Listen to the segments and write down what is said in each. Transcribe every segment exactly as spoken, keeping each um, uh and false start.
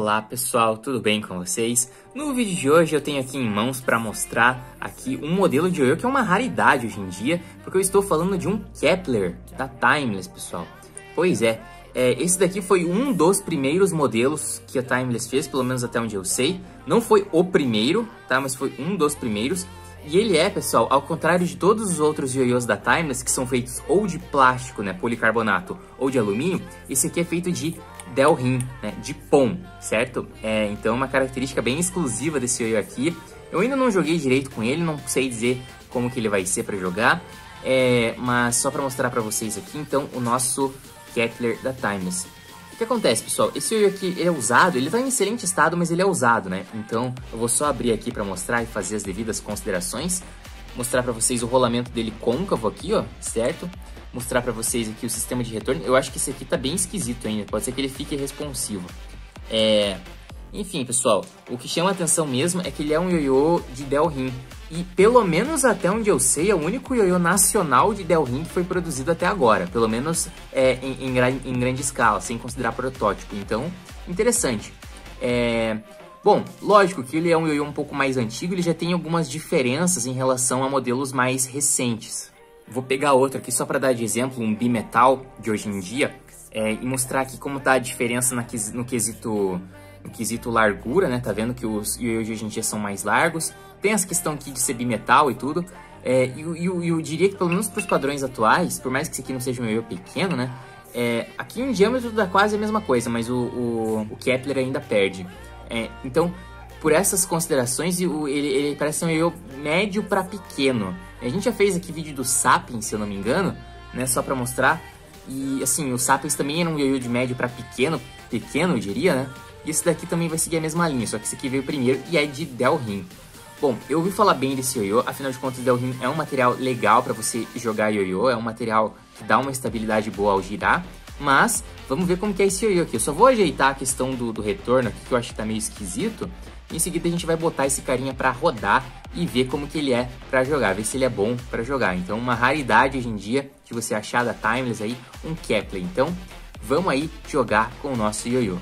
Olá pessoal, tudo bem com vocês? No vídeo de hoje eu tenho aqui em mãos para mostrar aqui um modelo de ioiô que é uma raridade hoje em dia, porque eu estou falando de um Kepler da Timeless, pessoal. Pois é, é, esse daqui foi um dos primeiros modelos que a Timeless fez, pelo menos até onde eu sei. Não foi o primeiro, tá? Mas foi um dos primeiros. E ele é, pessoal, ao contrário de todos os outros ioiôs da Timeless, que são feitos ou de plástico, né, policarbonato, ou de alumínio, esse aqui é feito de Delrin, né, de P O M, certo? É, então é uma característica bem exclusiva desse ioiô aqui. Eu ainda não joguei direito com ele, não sei dizer como que ele vai ser para jogar, é, mas só para mostrar para vocês aqui, então, o nosso Kepler da Timeless. O que acontece, pessoal? Esse ioiô aqui ele é usado, ele tá em excelente estado, mas ele é usado, né? Então eu vou só abrir aqui para mostrar e fazer as devidas considerações. Mostrar para vocês o rolamento dele côncavo aqui, ó, certo? Mostrar para vocês aqui o sistema de retorno. Eu acho que esse aqui tá bem esquisito ainda, pode ser que ele fique responsivo. É... Enfim, pessoal, o que chama a atenção mesmo é que ele é um ioiô de Delrin. E pelo menos até onde eu sei, é o único ioiô nacional de Delrin que foi produzido até agora. Pelo menos é, em, em, em grande escala, sem considerar protótipo. Então, interessante. É... Bom, lógico que ele é um ioiô um pouco mais antigo, ele já tem algumas diferenças em relação a modelos mais recentes. Vou pegar outro aqui só para dar de exemplo, um bimetal de hoje em dia, é, e mostrar aqui como tá a diferença na, no, quesito, no quesito largura, né? Tá vendo que os ioiôs de hoje em dia são mais largos. Tem essa questão aqui de ser bimetal e tudo. É, e, e, e eu diria que pelo menos para os padrões atuais, por mais que esse aqui não seja um ioiô pequeno, né? É, aqui em diâmetro dá quase a mesma coisa, mas o, o, o Kepler ainda perde. É, então, por essas considerações, ele, ele parece ser um ioiô médio para pequeno. A gente já fez aqui vídeo do Sapiens, se eu não me engano, né, só para mostrar. E assim, o Sapiens também era um ioiô de médio para pequeno, pequeno eu diria, né? E esse daqui também vai seguir a mesma linha, só que esse aqui veio primeiro e é de Delrin. Bom, eu ouvi falar bem desse ioiô, afinal de contas, Delrin é um material legal para você jogar ioiô, é um material que dá uma estabilidade boa ao girar. Mas, vamos ver como que é esse ioiô aqui. Eu só vou ajeitar a questão do, do retorno aqui, que eu acho que tá meio esquisito. Em seguida a gente vai botar esse carinha para rodar e ver como que ele é para jogar, ver se ele é bom para jogar. Então, uma raridade hoje em dia que você achar da Timeless aí, um Kepler. Então, vamos aí jogar com o nosso ioiô.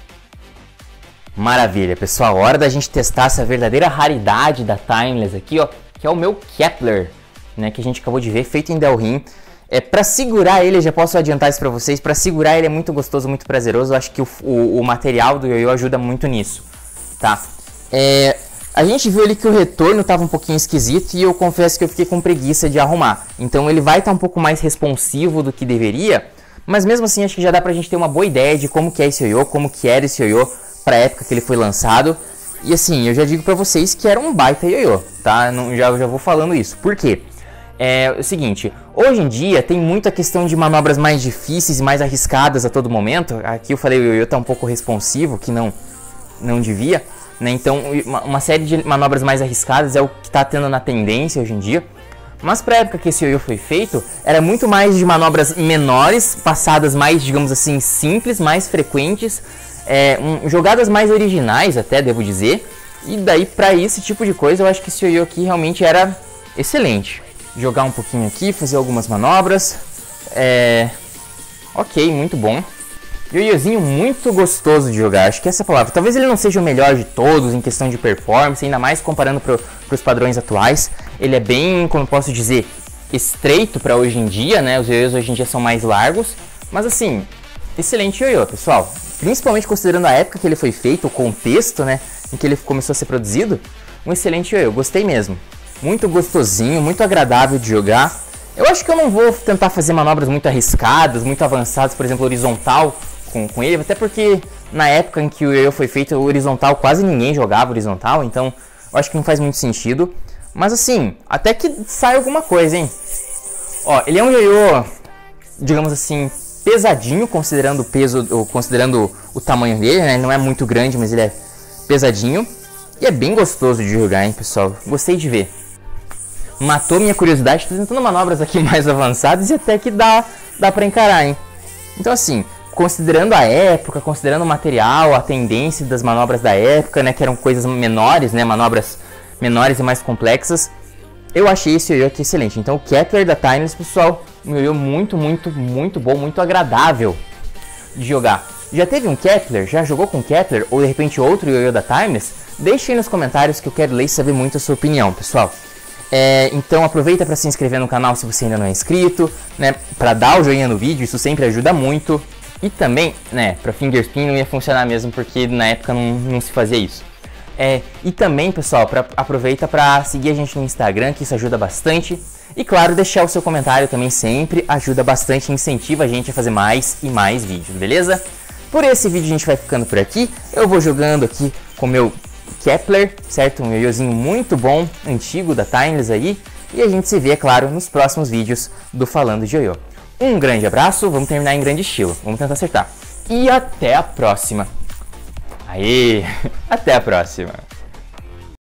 Maravilha, pessoal. Hora da gente testar essa verdadeira raridade da Timeless aqui, ó, que é o meu Kepler, né, que a gente acabou de ver, feito em Delrin. É, para segurar ele, já posso adiantar isso para vocês, para segurar ele é muito gostoso, muito prazeroso. Eu acho que o, o, o material do ioiô ajuda muito nisso, tá? É, a gente viu ali que o retorno estava um pouquinho esquisito e eu confesso que eu fiquei com preguiça de arrumar. Então ele vai estar um pouco mais responsivo do que deveria, mas mesmo assim acho que já dá pra gente ter uma boa ideia de como que é esse ioiô, como que era esse ioiô para a época que ele foi lançado. E assim, eu já digo para vocês que era um baita ioiô, tá? Não, já, já vou falando isso. Por quê? É o seguinte, hoje em dia tem muita questão de manobras mais difíceis e mais arriscadas a todo momento. Aqui eu falei o ioiô tá um pouco responsivo, que não, não devia, né? Então uma, uma série de manobras mais arriscadas é o que está tendo na tendência hoje em dia. Mas para a época que esse ioiô foi feito, era muito mais de manobras menores, passadas mais, digamos assim, simples, mais frequentes, é, um, jogadas mais originais até, devo dizer. E daí para esse tipo de coisa eu acho que esse ioiô aqui realmente era excelente. Jogar um pouquinho aqui, fazer algumas manobras. É... Ok, muito bom. Ioiôzinho muito gostoso de jogar, acho que essa é a palavra. Talvez ele não seja o melhor de todos em questão de performance, ainda mais comparando para os padrões atuais. Ele é bem, como posso dizer, estreito para hoje em dia, né? Os ioiôs hoje em dia são mais largos. Mas assim, excelente ioiô, pessoal. Principalmente considerando a época que ele foi feito, o contexto, né, em que ele começou a ser produzido. Um excelente ioiô, gostei mesmo. Muito gostosinho, muito agradável de jogar. Eu acho que eu não vou tentar fazer manobras muito arriscadas, muito avançadas, por exemplo, horizontal com, com ele, até porque na época em que o ioiô foi feito, o horizontal quase ninguém jogava horizontal, então eu acho que não faz muito sentido. Mas assim, até que sai alguma coisa, hein? Ó, ele é um ioiô, digamos assim, pesadinho, considerando o peso, ou considerando o tamanho dele, né? Ele não é muito grande, mas ele é pesadinho. E é bem gostoso de jogar, hein, pessoal? Gostei de ver. Matou minha curiosidade, tô tentando manobras aqui mais avançadas e até que dá, dá pra encarar, hein? Então assim, considerando a época, considerando o material, a tendência das manobras da época, né, que eram coisas menores, né, manobras menores e mais complexas, eu achei esse ioiô aqui excelente. Então o Kepler da Timeless, pessoal, um ioiô muito, muito, muito bom, muito agradável de jogar. Já teve um Kepler? Já jogou com Kepler? Ou de repente outro ioiô da Timeless? Deixe aí nos comentários que eu quero ler e saber muito a sua opinião, pessoal. É, então aproveita para se inscrever no canal se você ainda não é inscrito, né? Para dar o joinha no vídeo, isso sempre ajuda muito. E também, né, para fingerspin não ia funcionar mesmo, porque na época não, não se fazia isso. É, e também, pessoal, pra, aproveita para seguir a gente no Instagram, que isso ajuda bastante. E claro, deixar o seu comentário também sempre ajuda bastante e incentiva a gente a fazer mais e mais vídeos, beleza? Por esse vídeo a gente vai ficando por aqui. Eu vou jogando aqui com o meu Kepler, certo? Um ioiôzinho muito bom, antigo da Timeless aí. E a gente se vê, é claro, nos próximos vídeos do Falando de Ioiô. Um grande abraço, vamos terminar em grande estilo. Vamos tentar acertar. E até a próxima. Aê! Até a próxima.